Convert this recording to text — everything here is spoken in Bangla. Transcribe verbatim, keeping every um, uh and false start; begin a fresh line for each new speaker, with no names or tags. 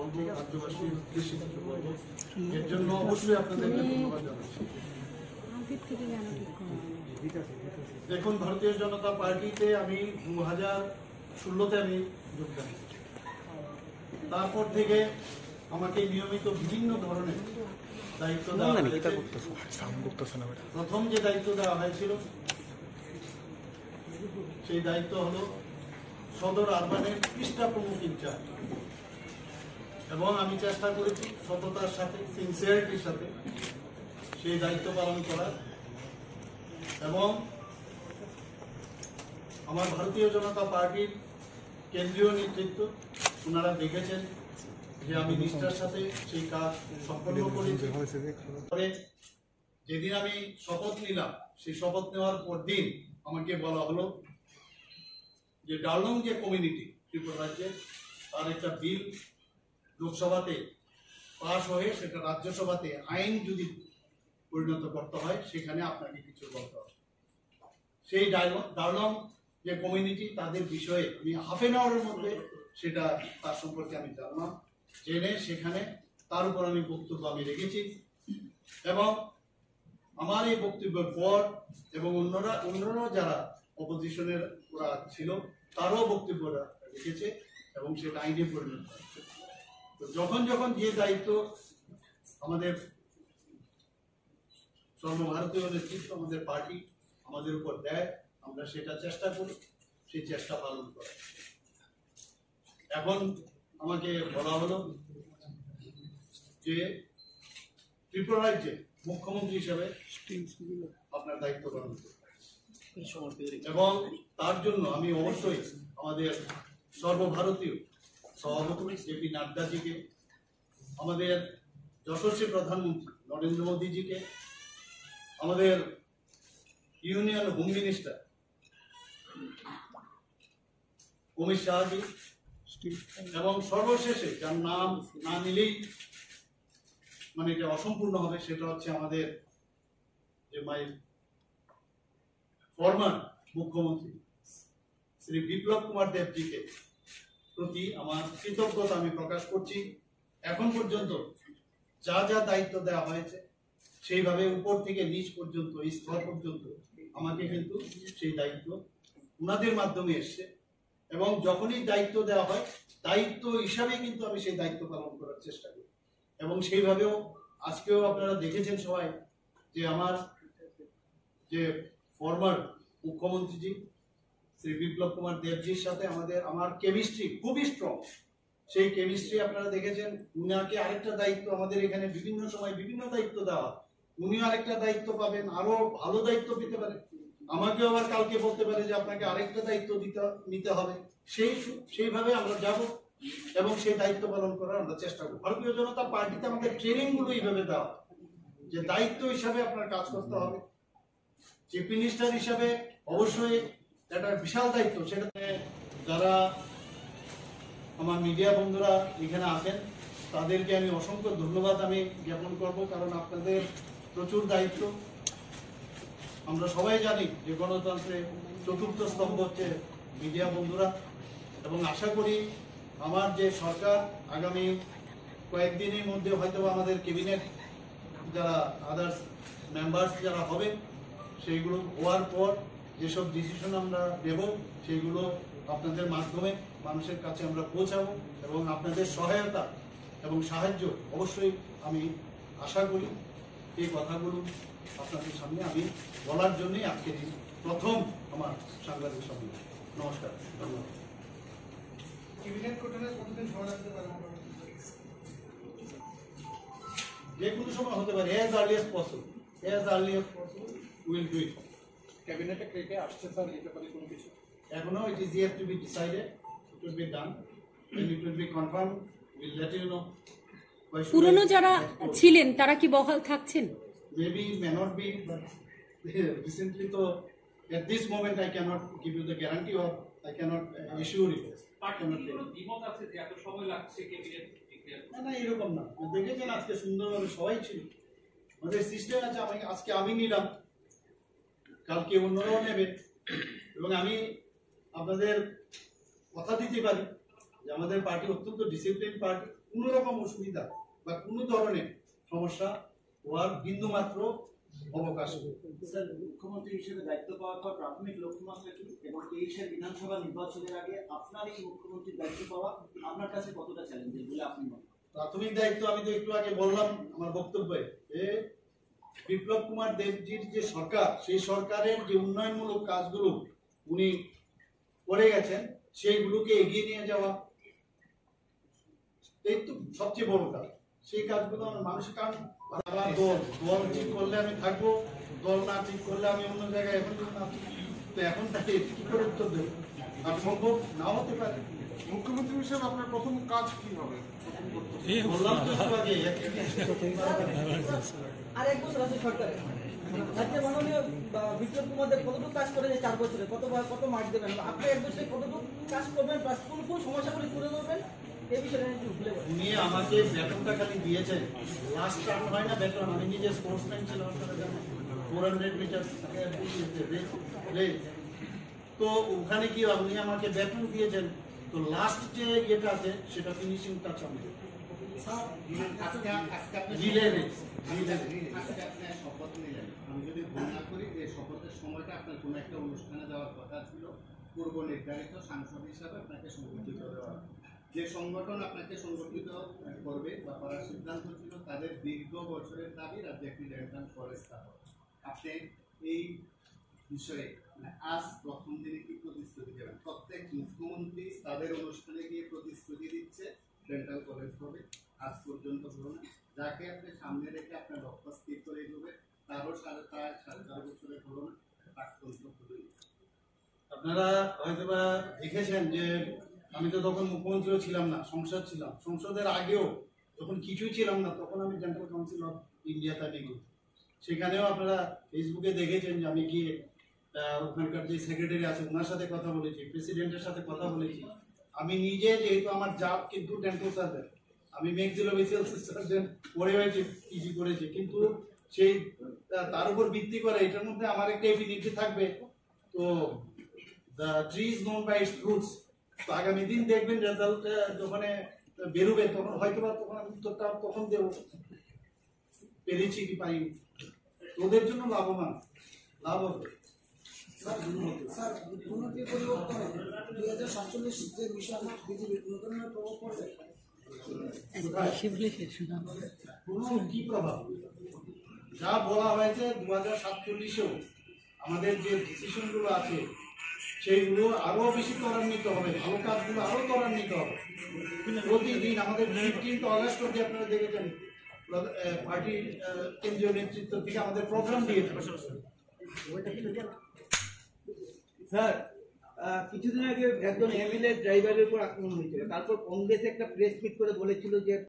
বলবো, রাজ্যবাসীর উদ্দেশ্যে কিছু বলবো, এর জন্য অবশ্যই আপনাদেরকে ধন্যবাদ জানাচ্ছি। দেখুন, ভারতীয় জনতা পার্টিতে আমি দু হাজার ষোলোতে আমি যোগদান করি। তারপর থেকে আমাকে নিয়মিত বিভিন্ন ধরনের দায়িত্ব দেওয়া হয়েছে। প্রথম যে দায়িত্ব দেওয়া হয়েছিল সেই দায়িত্ব হলো সদর আরবানের পৃষ্ঠা প্রমুখ ইনচার্জ, এবং আমি চেষ্টা করেছি সততার সাথে, সিনসিয়ারিটির সাথে সেই দায়িত্ব পালন করার। এবং আমার ভারতীয় জনতা পার্টির কেন্দ্রীয় নেতৃত্ব ওনারা দেখেছেন যে আমি নিষ্ঠার সাথে সেই কাজ সম্পন্ন করেছি। যেদিন আমি শপথ নিলাম, সেই শপথ নেওয়ার পর দিন আমাকে বলা হলো যে ডালং যে কমিউনিটি ত্রিপুরা রাজ্যে, তার একটা বিল লোকসভাতে পাশ হয়ে সেটা রাজ্যসভাতে আইন যদি পরিণত করতে হয়, সেখানে আপনাকে কিছু বলতে হবে। সেই ডালং যে কমিউনিটি, তাদের বিষয়ে আমি হাফ এন আওয়ারের মধ্যে সেটা তার সম্পর্কে আমি জানলাম, জেনে সেখানে তার উপর আমি বক্তব্য আমি রেখেছি। এবং আমার এই বক্তব্যের পর এবং অন্যরা অন্যরা যারা অপোজিশনের ওরা ছিল, তারও বক্তব্য রেখেছে এবং সেটা আইনে পরিণত হয়েছে। তো যখন যখন যে দায়িত্ব আমাদের সর্বভারতীয় নেতৃত্ব, আমাদের পার্টি আমাদের উপর দেয়, আমরা সেটা চেষ্টা করি, সেই চেষ্টা পালন করি। এখন আমাকে বলা হলো যে ত্রিপুরা রাজ্যে মুখ্যমন্ত্রী হিসেবে আপনার দায়িত্ব পালন করতে, এবং তার জন্য আমি অবশ্যই আমাদের সর্বভারতীয় সভাপতি জেপি নাড্ডাজিকে, আমাদের যশস্বী প্রধানমন্ত্রী নরেন্দ্র মোদীজিকে, আমাদের union home minister Amit Shahji, এবং সর্বশেষে যার নাম না নিলেই মানে এটা অসম্পূর্ণ হবে, সেটা হচ্ছে আমাদের যে মাই ফরমার মুখ্যমন্ত্রী শ্রী বিপ্লব কুমার দেবজিকে প্রতি আমার কৃতজ্ঞতা আমি প্রকাশ করছি। এখন পর্যন্ত যা যা দায়িত্ব দেওয়া হয়েছে, সেইভাবে উপর থেকে নিচ পর্যন্ত, স্তর পর্যন্ত আমাকে কিন্তু সেই দায়িত্ব ওনাদের মাধ্যমে এসছে, এবং যখনই দায়িত্ব দেওয়া হয় দায়িত্ব হিসাবে কিন্তু আমি সেই দায়িত্ব পালন করার চেষ্টা করি। এবং সেইভাবেও আজকেও আপনারা দেখেছেন সবাই যে আমার যে ফরমার মুখ্যমন্ত্রীজি শ্রী বিপ্লব কুমার দেবজির সাথে আমাদের আমার কেমিস্ট্রি খুবই স্ট্রং। সেই কেমিস্ট্রি আপনারা দেখেছেন। উনাকে আরেকটা দায়িত্ব, আমাদের এখানে বিভিন্ন সময় বিভিন্ন দায়িত্ব দেওয়া, উনি আরেকটা দায়িত্ব পাবেন, আরো ভালো দায়িত্ব পেতে পারে। আমাকেও আবার কালকে বলতে পারে যে আপনাকে আরেকটা দায়িত্ব দিতে নিতে হবে। সেই সেইভাবে আমরা যাব এবং সেই দায়িত্ব পালন করার আমরা চেষ্টা করব। ভারতীয় জনতা পার্টিতে আমাদের ট্রেনিং গুলো এইভাবে দেওয়া যে দায়িত্ব হিসাবে আপনার কাজ করতে হবে। চিফ মিনিস্টার হিসাবে অবশ্যই একটা বিশাল দায়িত্ব। সেটাতে যারা আমার মিডিয়া বন্ধুরা এখানে আছেন, তাদেরকে আমি অসংখ্য ধন্যবাদ আমি জ্ঞাপন করব, কারণ আপনাদের প্রচুর দায়িত্ব। আমরা সবাই জানি যে গণতন্ত্রের চতুর্থ স্তম্ভ হচ্ছে মিডিয়া বন্ধুরা, এবং আশা করি আমার যে সরকার আগামী কয়েকদিনের মধ্যে হয়তো আমাদের ক্যাবিনেট যারা আদার্স মেম্বার্স যারা হবে, সেইগুলো হওয়ার পর যেসব ডিসিশন আমরা নেব সেইগুলো আপনাদের মাধ্যমে মানুষের কাছে আমরা পৌঁছাবো, এবং আপনাদের সহায়তা এবং সাহায্য অবশ্যই আমি আশা করি। এই কথাগুলো আপনাদের সামনে আমি বলার জন্যই আজকে প্রথম আমার সাংবাদিক সম্মেলন। নমস্কার, ধন্যবাদ। যে কোনো সময় হতে পারে, as early as possible, as early as possible we will do it.
ক্যাবিনেটে কে কে আসছে স্যার, এই ব্যাপারে কোনো কিছু
এখনো it is yet to be decided, it will be done, when it will be confirmed we will let you know.
পুরনো যারা ছিলেন তারা কি বহাল থাকছেন?
Maybe may not be, but recently to at this moment I cannot give you the guarantee, or I cannot uh, assure you. না না, এরকম না। দেখেছেন আজকে সুন্দরভাবে সবাই ছিল, আমাদের সিস্টেম আছে। আমি আজকে আমি নিলাম, কালকে অন্যরাও নেবে, এবং আমি আপনাদের কথা দিতে পারি যে আমাদের পার্টি অত্যন্ত ডিসিপ্লিন পার্টি, কোনো রকম অসুবিধা বা কোনো ধরনের সমস্যা হওয়ার বিন্দু মাত্র অবকাশ নেই।
স্যার, মুখ্যমন্ত্রী হিসেবে দায়িত্ব পাওয়ার পর প্রাথমিক লক্ষ্যমাত্রা কি এবং তেইশের বিধানসভা নির্বাচনের আগে আপনার এই মুখ্যমন্ত্রীর দায়িত্ব পাওয়া আপনার কাছে কতটা চ্যালেঞ্জের বলে আপনি মনে করেন?
প্রাথমিক দায়িত্ব আমি তো একটু আগে বললাম আমার বক্তব্যে যে বিপ্লব কুমার দেবজির যে সরকার, সেই সরকারের যে উন্নয়নমূলক কাজগুলো উনি করে গেছেন সেইগুলোকে এগিয়ে নিয়ে যাওয়া, এই তো সবচেয়ে বড় কাজ। সেই কাজগুলো আমার মানুষের, কারণ আমার দল দল ঠিক করলে আমি থাকবো, দল না ঠিক করলে আমি অন্য জায়গায় এখন যদি না থাকি, তো এখন তাকে কি করে উত্তর দেবো? আর সম্ভব নাও হতে পারে।
মুখ্যমন্ত্রী হিসেবে আপনার প্রথম কাজ কি হবে?
বললাম তো একটু আগে একই
আর এক বছর আছে সরকারে। রাজ্যের মাননীয় বা বিপ্লব কুমার দেব কতটুকু কাজ করে যে চার বছরে কত কত মার্ক দেবেন, আপনি এক বছরে কতটুকু কাজ করবেন, প্লাস কোন কোন সমস্যাগুলি তুলে ধরবেন, এই বিষয়টা একটু ভুলে বলুন।
উনি আমাকে বেতনটা খালি দিয়েছেন, লাস্ট টার্ম হয় না বেতন, আমি নিজে স্পোর্টসম্যান ছিলাম ফোর হান্ড্রেড মিটার তো ওখানে কি উনি আমাকে বেতন দিয়েছেন, তো লাস্ট যে ইয়েটা আছে সেটা ফিনিশিং টাচ হবে
আজকে আজকে আপনি
রিলে রেস
আজকে আপনি শপথ নিলেন। আমি যদি ভুল না করি যে শপথের সময়টা আপনার কোনো একটা অনুষ্ঠানে যাওয়ার কথা ছিল, পূর্ব নির্ধারিত সাংসদ হিসাবে আপনাকে সংগঠিত দেওয়া। যে সংগঠন আপনাকে সংগঠিত করবে বা করার সিদ্ধান্ত ছিল তাদের দীর্ঘ বছরের দাবি রাজ্যে একটি ডেন্টাল কলেজ স্থাপন। আপনি এই বিষয়ে মানে আজ প্রথম দিনে কি প্রতিশ্রুতি দেবেন? প্রত্যেক মুখ্যমন্ত্রী তাদের অনুষ্ঠানে গিয়ে প্রতিশ্রুতি দিচ্ছে ডেন্টাল কলেজ হবে, আজ পর্যন্ত হলো না। যাকে আপনি সামনে রেখে আপনার লক্ষ্য স্থির করে এগোবে তারও সাড়ে প্রায় সাড়ে চার বছরে হলো না, প্রাক্তন হলোই।
আপনারা হয়তোবা দেখেছেন যে আমি তো তখন মুখ্যমন্ত্রীও ছিলাম না, সংসদ ছিলাম। সংসদের আগেও যখন কিছুই ছিলাম না তখন আমি ডেন্টাল কাউন্সিল অফ ইন্ডিয়াতে আমি গিয়ে সেখানেও আপনারা ফেসবুকে দেখেছেন যে আমি গিয়ে ওখানকার যে সেক্রেটারি আছে ওনার সাথে কথা বলেছি, প্রেসিডেন্টের সাথে কথা বলেছি। আমি নিজে যেহেতু আমার জাব কিন্তু ডেন্টাল সার্জন, আমি ম্যাক্সিলোফেসিয়াল সার্জন পড়ে হয়েছে, পিজি করেছি, কিন্তু সেই তার উপর ভিত্তি করে এটার মধ্যে আমার একটা এফিনিটি থাকবে। তো the tree is known by its fruits. তো আগামী দিন দেখবেন রেজাল্ট যখন বেরোবে তখন হয়তো বা তখন আমি উত্তরটা তখন দেবো পেরেছি কি পাইনি। ওদের জন্য লাভবান লাভ হবে।
স্যার, মুখ্যমন্ত্রী পরিবর্তনে দুই হাজার সাতচল্লিশ যে মিশন বিজেপির নতুন প্রভাব পড়বে?
কোনো কি প্রভাব? যা বলা হয়েছে দু হাজার সাতচল্লিশেও আমাদের যে ডিসিশনগুলো আছে সেইগুলো আরো বেশি ত্বরান্বিত হবে, ভালো কাজগুলো আরো ত্বরান্বিত হবে। প্রতিদিন আমাদের ফিফটিন্থ অগস্ট অব্দি আপনারা দেখেছেন পার্টির কেন্দ্রীয় নেতৃত্ব থেকে আমাদের প্রোগ্রাম দিয়েছে।
স্যার, কিছুদিন আগে একজন এমএলএ ড্রাইভারের উপর আক্রমণ হয়েছিল, তারপর কংগ্রেস একটা প্রেস মিট করে বলেছিল যে